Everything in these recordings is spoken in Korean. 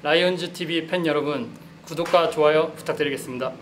라이온즈 TV 팬 여러분, 구독과 좋아요 부탁드리겠습니다.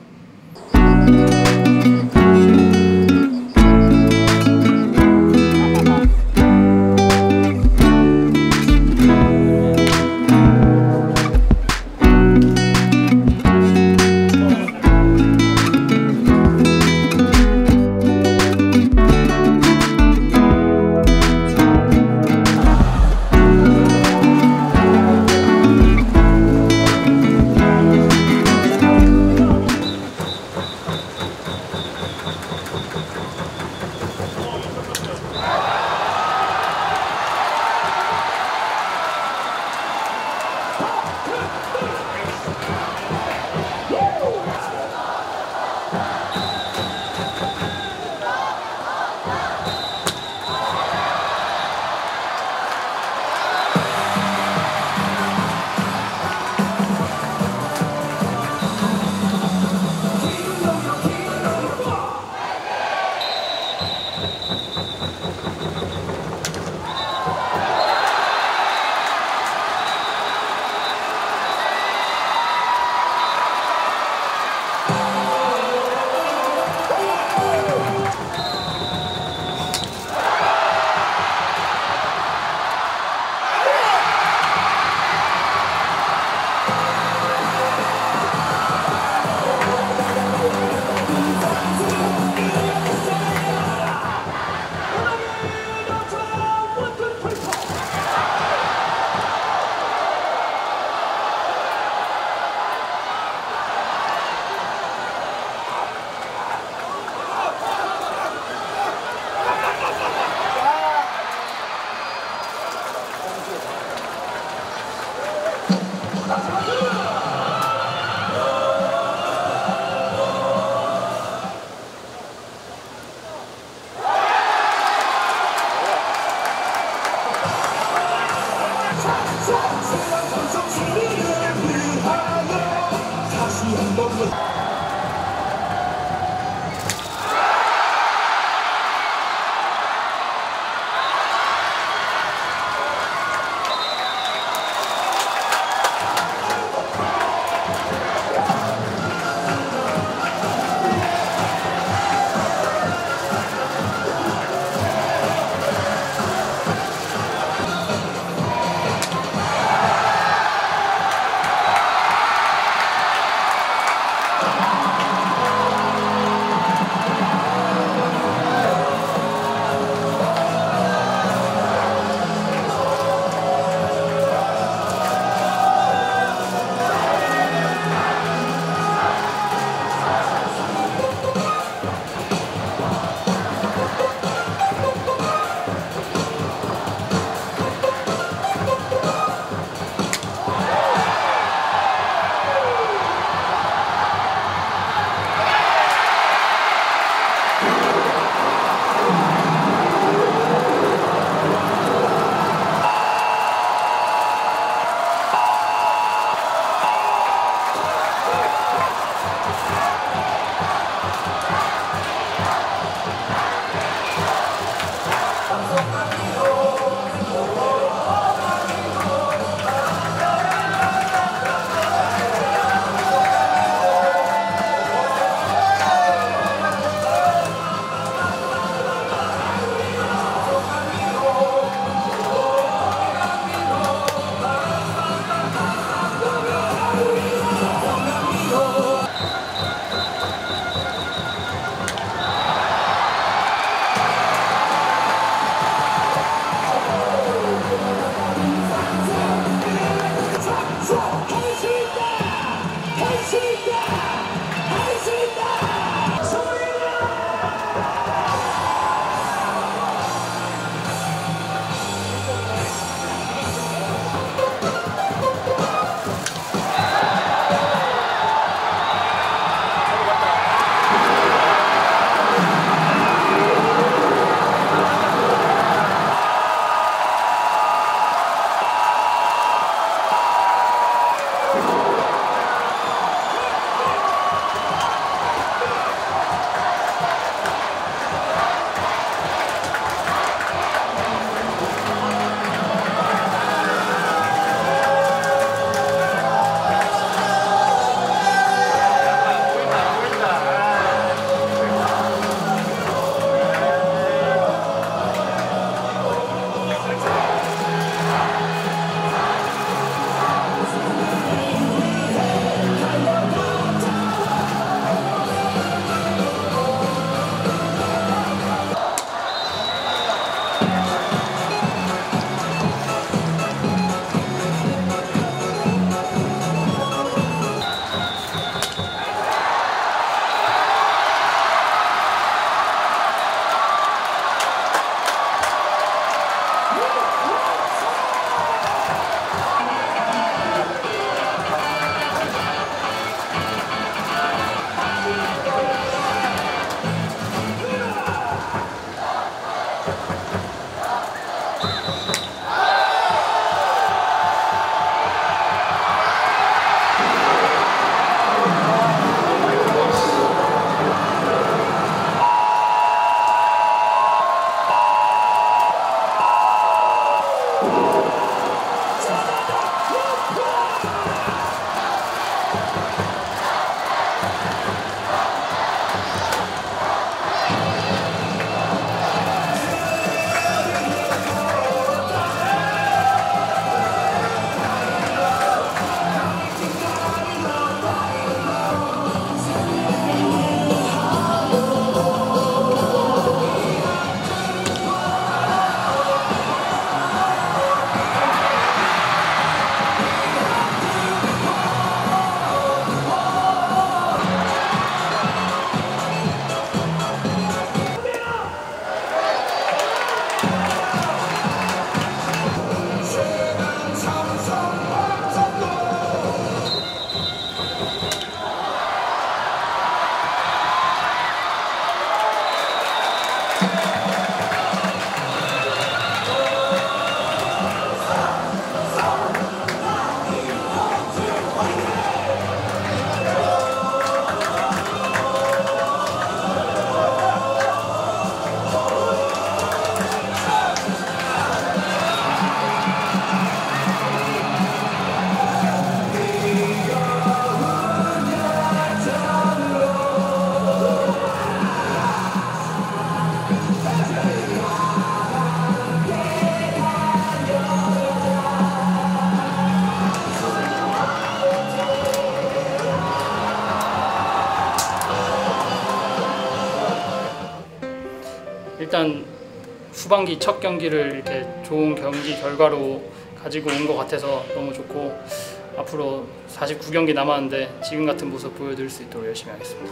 일단 후반기 첫 경기를 이렇게 좋은 경기 결과로 가지고 온 것 같아서 너무 좋고, 앞으로 49경기 남았는데 지금 같은 모습 보여드릴 수 있도록 열심히 하겠습니다.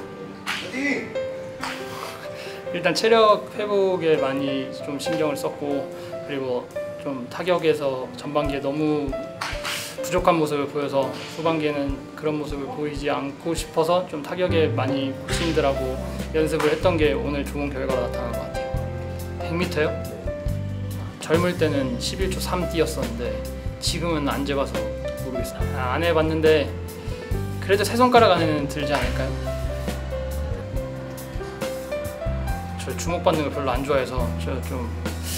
일단 체력 회복에 많이 좀 신경을 썼고, 그리고 좀 타격에서 전반기에 너무 부족한 모습을 보여서 후반기에는 그런 모습을 보이지 않고 싶어서 좀 타격에 많이 고심들하고 연습을 했던 게 오늘 좋은 결과가 나타난 것 같아요. 100m요? 젊을 때는 11초 3 뛰었었는데 지금은 안 재봐서 모르겠어요. 안 해봤는데 그래도 세 손가락 안에는 들지 않을까요? 저 주목받는 걸 별로 안 좋아해서 저 좀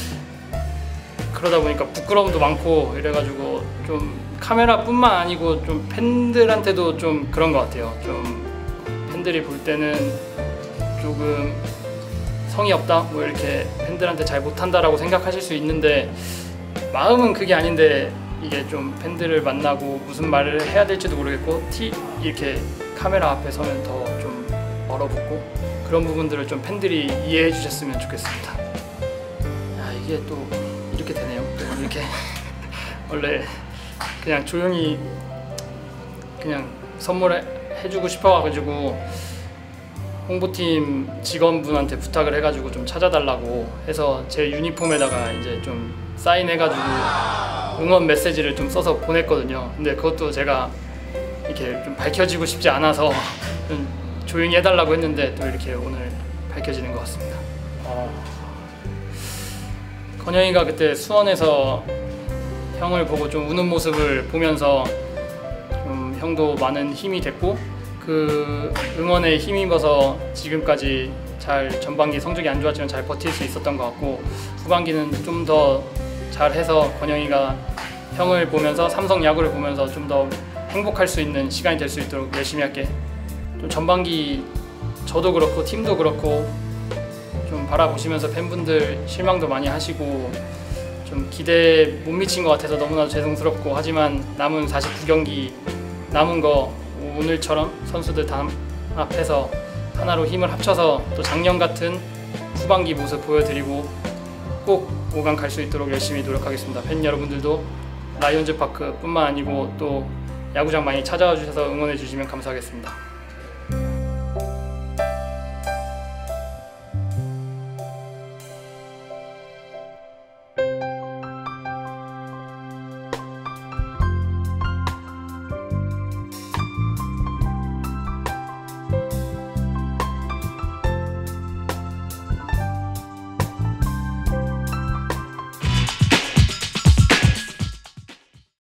그러다 보니까 부끄러움도 많고 이래가지고 좀 카메라뿐만 아니고 좀 팬들한테도 좀 그런 것 같아요. 좀 팬들이 볼 때는 조금 성의 없다, 뭐 이렇게 팬들한테 잘 못한다라고 생각하실 수 있는데, 마음은 그게 아닌데 이게 좀 팬들을 만나고 무슨 말을 해야 될지도 모르겠고 이렇게 카메라 앞에 서면 더 좀 얼어붙고, 그런 부분들을 좀 팬들이 이해해 주셨으면 좋겠습니다. 야, 이게 또 이렇게 되네요. 이렇게 원래 그냥 조용히 그냥 선물해주고 싶어가지고 홍보팀 직원분한테 부탁을 해가지고 좀 찾아달라고 해서 제 유니폼에다가 이제 좀 사인해가지고 응원 메시지를 좀 써서 보냈거든요. 근데 그것도 제가 이렇게 좀 밝혀지고 싶지 않아서 좀 조용히 해달라고 했는데 또 이렇게 오늘 밝혀지는 것 같습니다. 건영이가 그때 수원에서 형을 보고 좀 우는 모습을 보면서 좀 형도 많은 힘이 됐고, 그 응원에 힘입어서 지금까지 잘, 전반기 성적이 안 좋았지만 잘 버틸 수 있었던 것 같고, 후반기는 좀 더 잘해서 건영이가 형을 보면서 삼성 야구를 보면서 좀 더 행복할 수 있는 시간이 될 수 있도록 열심히 할게. 좀 전반기 저도 그렇고 팀도 그렇고 좀 바라보시면서 팬분들 실망도 많이 하시고 좀 기대에 못 미친 것 같아서 너무나도 죄송스럽고, 하지만 남은 49경기 남은 거 오늘처럼 선수들 다 앞에서 하나로 힘을 합쳐서 또 작년 같은 후반기 모습 보여드리고 꼭 5강 갈 수 있도록 열심히 노력하겠습니다. 팬 여러분들도 라이온즈 파크뿐만 아니고 또 야구장 많이 찾아와 주셔서 응원해 주시면 감사하겠습니다.